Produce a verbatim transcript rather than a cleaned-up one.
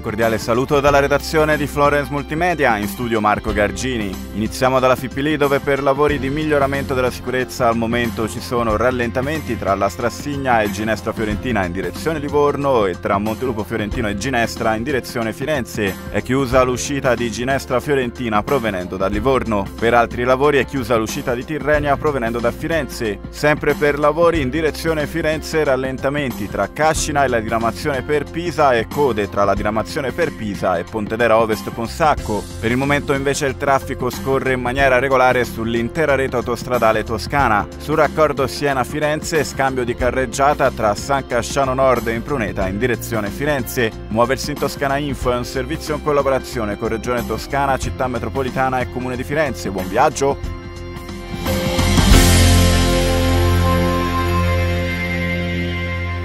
cordiale saluto dalla redazione di Florence Multimedia, in studio Marco Gargini. Iniziamo dalla Fippili, dove per lavori di miglioramento della sicurezza al momento ci sono rallentamenti tra la Strassigna e Ginestra Fiorentina in direzione Livorno e tra Montelupo Fiorentino e Ginestra in direzione Firenze. È chiusa l'uscita di Ginestra Fiorentina provenendo da Livorno. Per altri lavori è chiusa l'uscita di Tirrenia provenendo da Firenze. Sempre per lavori in direzione Firenze, rallentamenti tra Cascina e la diramazione per Pisa e code tra la diramazione per Pisa e Pontedera Ovest Ponsacco. Per il momento invece il traffico scorre in maniera regolare sull'intera rete autostradale toscana. Sul raccordo Siena-Firenze, scambio di carreggiata tra San Casciano Nord e Impruneta in direzione Firenze. Muoversi in Toscana Info è un servizio in collaborazione con Regione Toscana, Città Metropolitana e Comune di Firenze. Buon viaggio!